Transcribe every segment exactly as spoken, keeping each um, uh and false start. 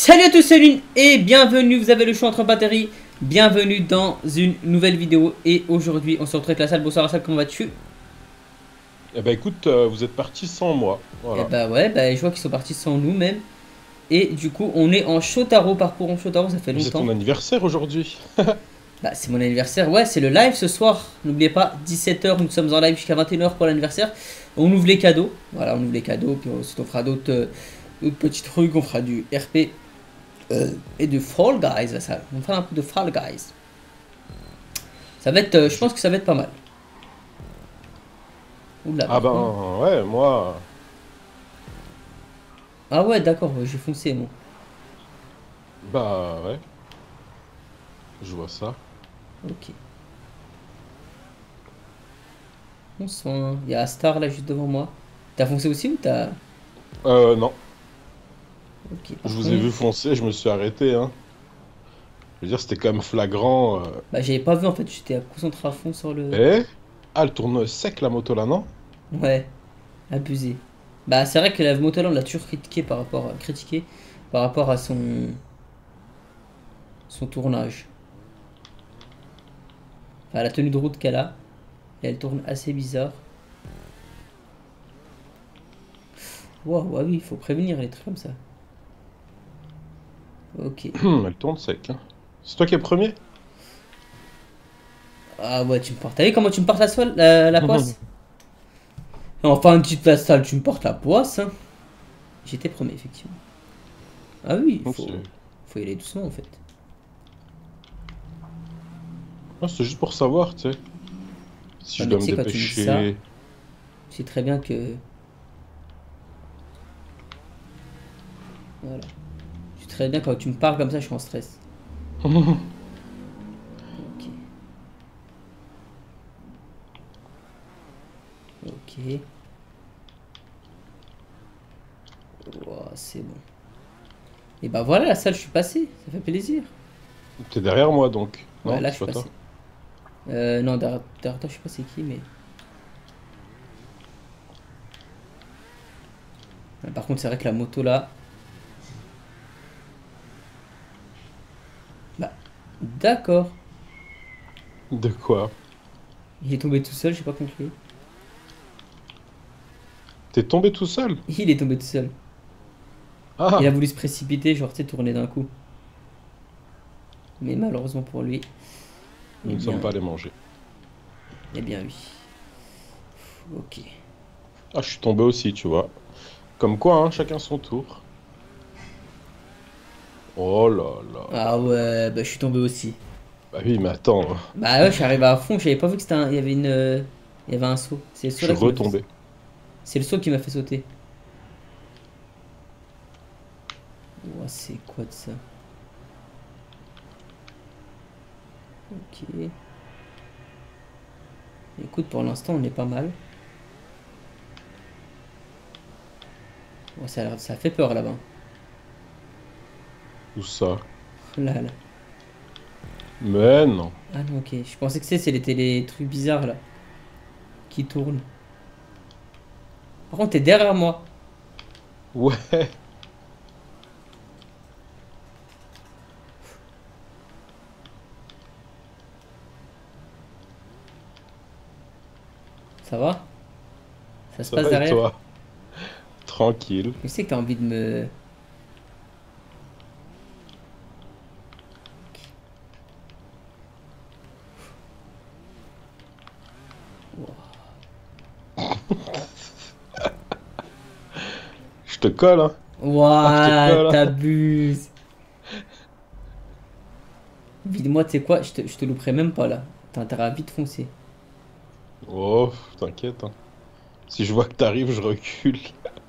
Salut à tous, c'est Lune et bienvenue, vous avez le choix entre batteries. Bienvenue dans une nouvelle vidéo et aujourd'hui on se retrouve avec la salle. Bonsoir la salle, comment vas-tu? Eh ben écoute, euh, vous êtes parti sans moi, Et voilà. bah ouais, bah je vois qu'ils sont partis sans nous même. Et du coup on est en Shotaro, parcours en Shotaro, ça fait Mais c'est longtemps. ton anniversaire aujourd'hui. Bah c'est mon anniversaire, ouais c'est le live ce soir. N'oubliez pas, dix-sept heures, nous sommes en live jusqu'à vingt et une heures pour l'anniversaire. On ouvre les cadeaux, voilà on ouvre les cadeaux, puis ensuite on fera d'autres euh, d'autres petits trucs, on fera du R P euh, et de Fall Guys la salle. On fera un peu de Fall Guys. Ça va être, euh, je Je- pense que ça va être pas mal. Oula, Ah par contre. ben ouais, moi, Ah ouais, d'accord, ouais, j'ai foncé, moi. bah ouais, je vois ça. Ok. On sent. Il y a Star là juste devant moi. T'as foncé aussi ou t'as. Euh non, Ok, je par vous ai contre. vu foncer, je me suis arrêté, hein. Je veux dire, c'était quand même flagrant. euh. Bah, j'avais pas vu en fait, j'étais concentré à fond sur le. Eh? Ah, elle tourne sec la moto là, non? Ouais, abusé. Bah, c'est vrai que la moto là, on l'a toujours critiqué par rapport à. Critiqué par rapport à son. Son tournage. Enfin, la tenue de route qu'elle a. Et elle tourne assez bizarre. Waouh, ouais, oui, il faut prévenir les trucs comme ça. Ok. Elle tourne sec, hein. C'est toi qui es premier? Ah ouais, tu me portes. T'as vu comment tu me portes la, soie, la, la poisse? Enfin, tu te la salle, tu me portes la poisse, hein. J'étais premier, effectivement. Ah oui, il Non, faut, C'est faut y aller doucement, en fait. non, c'est juste pour savoir, tu sais, si Ouais, je mais dois tu me sais, quand tu me dis ça, dépêcher. tu sais très bien que. Voilà. Tu sais très bien quand tu me parles comme ça, je suis en stress. Ok. Ok. Ouah, c'est bon. Et bah voilà, la salle, je suis passé. Ça fait plaisir. T'es derrière moi donc, Ouais, non? là, je C'est suis pas passé. toi? Euh, non, derrière derrière toi, je sais pas c'est qui, mais. Ouais, par contre, c'est vrai que la moto là. Bah. D'accord. De quoi? Il est tombé tout seul, j'ai pas compris. T'es tombé tout seul? Il est tombé tout seul. Il a Ah! voulu se précipiter, genre, tu sais, tourner d'un coup. Mais malheureusement pour lui, Nous eh ne sommes bien, pas allés manger. eh bien oui. Ok. Ah, je suis tombé aussi, tu vois. Comme quoi, hein, chacun son tour. Oh là là Ah là là. ouais, bah je suis tombé aussi. Bah oui, mais attends, Bah ouais, je suis arrivé à fond, j'avais pas vu que c'était un... il y avait une, euh, il y avait un saut. C'est le je saut suis là qui m'a fait, retombé. c'est le saut qui m'a fait sauter. Ouah, c'est quoi de ça? Ok. Écoute, pour l'instant, on est pas mal. Ouais, ça, a l'air- ça fait peur là-bas. Tout ça. Là, là. Mais non. Ah non, ok. Je pensais que c'est, c'était les trucs bizarres là qui tournent. Par contre, t'es derrière moi. Ouais. Ça va? Ça se Ça passe va et derrière? toi? Tranquille. Je sais que t'as envie de me. Je te colle, hein. Ah, je te Ouah, colle, hein. t'abuses. Vide-moi, tu sais quoi, je te, je te louperai même pas là. T'as intérêt à vite foncer. Oh, t'inquiète, hein. Si je vois que t'arrives, je recule.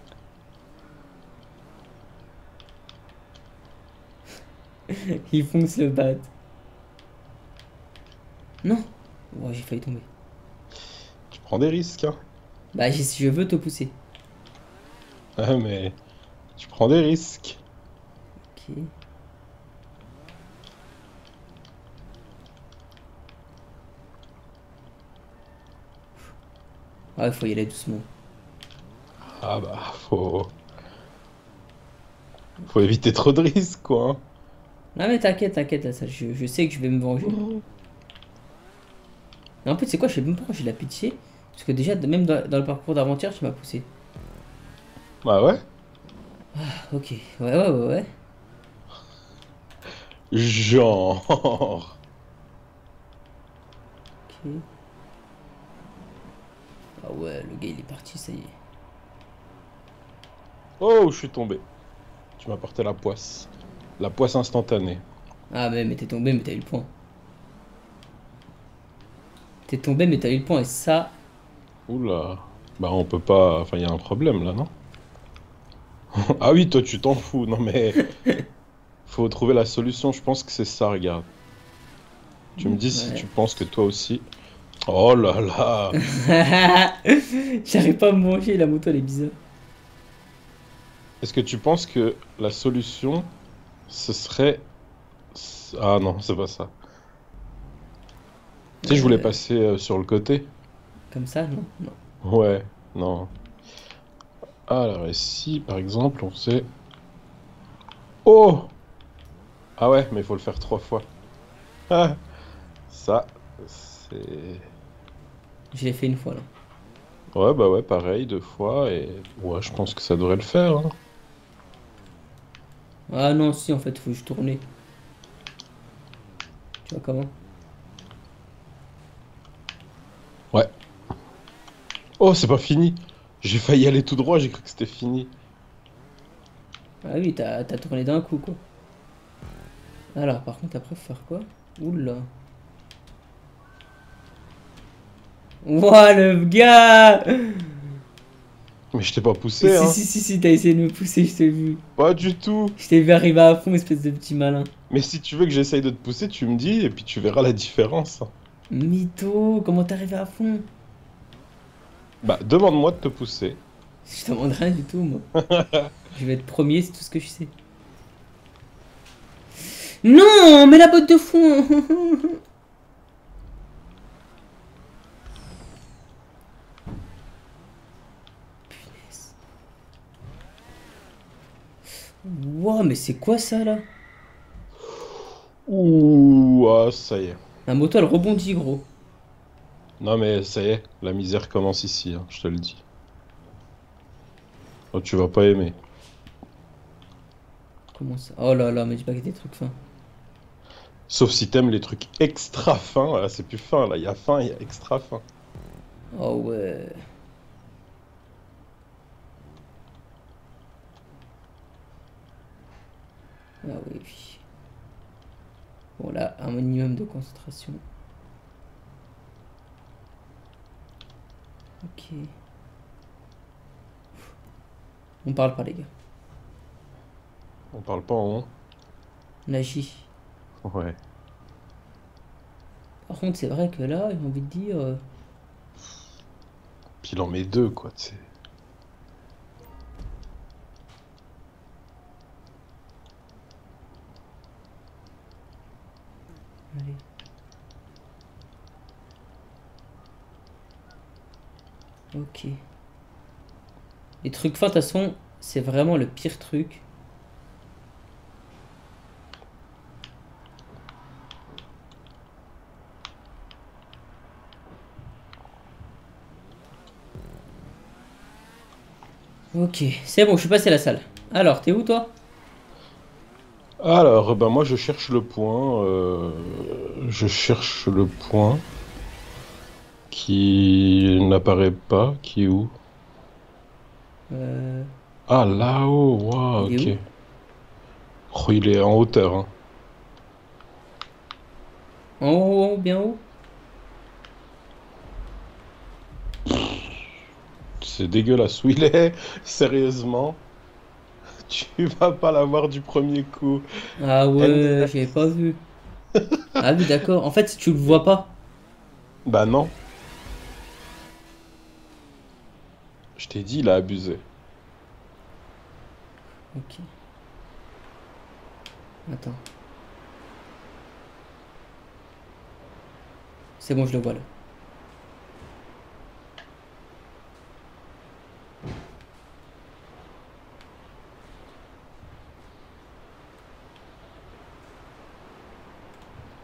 Il fonce le bat. Non. Oh, j'ai failli tomber. Tu prends des risques, hein. Bah, j'ai- si je veux te pousser. Ah, mais tu prends des risques. Ok. Ouais, faut y aller doucement. Ah bah, faut... Faut éviter trop de risques, quoi. Hein. Non mais t'inquiète, t'inquiète, là, ça, je, je sais que je vais me venger. Et en fait, c'est quoi, je sais même pas pourquoi j'ai de la pitié. Parce que déjà, même dans, dans le parcours d'aventure, tu m'as poussé. Bah ouais. Ah, ok, ouais, ouais, ouais, ouais. Genre. Ok. Ah ouais, le gars il est parti, ça y est. Oh, je suis tombé. Tu m'as porté la poisse. La poisse instantanée. Ah mais, mais t'es tombé, mais t'as eu le point. T'es tombé, mais t'as eu le point, et ça... Oula. Bah on peut pas... Enfin, il y a un problème là, non? Ah oui, toi tu t'en fous. Non mais... Faut trouver la solution. Je pense que c'est ça, regarde. Tu me dis si Ouais. tu penses que toi aussi... Oh là là. J'arrive pas à me manger, la moto elle est bizarre. Est-ce que tu penses que la solution, ce serait... Ah non, c'est pas ça. Tu sais, je voulais Euh, passer euh, sur le côté. Comme ça, non? Non. Ouais, non. Alors, et si, par exemple, on faisait... Oh! Ah ouais, mais il faut le faire trois fois. Ah, ça, c'est... Je l'ai fait une fois là. Ouais, bah ouais, pareil, deux fois, et... Ouais, je pense que ça devrait le faire, hein. Ah non, si, en fait, faut juste tourner. Tu vois comment? Ouais. Oh, c'est pas fini! J'ai failli aller tout droit, j'ai cru que c'était fini. Ah oui, t'as t'as tourné d'un coup, quoi. Alors, par contre, après, faut faire quoi? Oula. Ouah, le gars! Mais je t'ai pas Mais poussé, si, hein. si, si, si, t'as essayé de me pousser, je t'ai vu. Pas du tout. Je t'ai vu arriver à fond, espèce de petit malin. Mais si tu veux que j'essaye de te pousser, tu me dis, et puis tu verras la différence. Hein. Mytho, comment t'es arrivé à fond? Bah, demande-moi de te pousser. Je te demande rien du tout, moi. Je vais être premier, c'est tout ce que je sais. Non, mais la botte de fond. Punaise. Wow, mais c'est quoi ça là? Ouh, ah, ça y est. La moto elle rebondit, gros. Non mais ça y est, la misère commence ici, hein, je te le dis. Oh, tu vas pas aimer. Comment ça? Oh là là, mais dis pas que des trucs fins. Sauf si t'aimes les trucs extra fins, là c'est plus fin, là il y a fin, il y a extra fin. Oh ouais. Ah oui, oui. Bon là, un minimum de concentration. Ok. On parle pas les gars. On parle pas en rond. On agit. Ouais. Par contre, c'est vrai que là, j'ai envie de dire... euh, Puis il en met deux, quoi, tu sais. Allez. Ok. Les trucs fins, de toute façon, c'est vraiment le pire truc. Ok, c'est bon, je suis passé à la salle. Alors, t'es où toi? Alors, ben moi je cherche le point, euh, je cherche le point qui n'apparaît pas, qui est où? Euh... Ah là-haut, waouh, Il est ok. où? Oh, il est en hauteur, hein. En haut, en haut, bien haut? C'est dégueulasse où il est, sérieusement. Tu vas pas l'avoir du premier coup. Ah ouais, Ender. j'avais pas vu. Ah oui, d'accord. En fait, tu le vois pas. Bah non, je t'ai dit, il a abusé. Ok. Attends. C'est bon, je le vois là.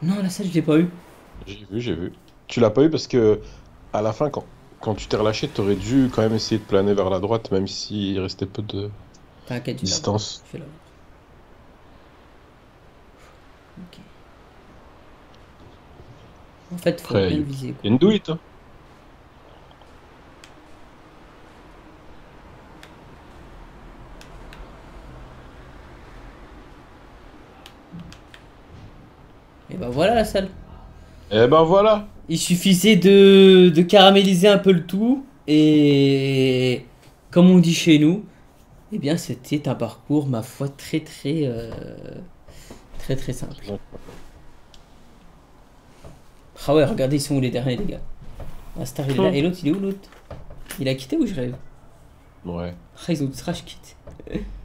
Non, la salle, je l'ai pas eu. J'ai vu, j'ai vu. Tu l'as pas eu parce que à la fin, quand, quand tu t'es relâché, t'aurais dû quand même essayer de planer vers la droite, même s'il restait peu de T'inquiète, je vais l'avoir. distance. Je vais l'avoir. Ok. En fait, faut Après, bien you le viser, quoi. can do it, hein. Et bah voilà la salle. Eh ben voilà. Il suffisait de, de caraméliser un peu le tout. Et comme on dit chez nous, eh bien c'était un parcours, ma foi, très très euh, très très simple. Ah ouais, regardez, ils sont où les derniers, les gars. Ah, Star il est là. Et l'autre, il est où l'autre? Il a quitté ou je rêve? Ouais. Ah, ils ont tous rage quitté.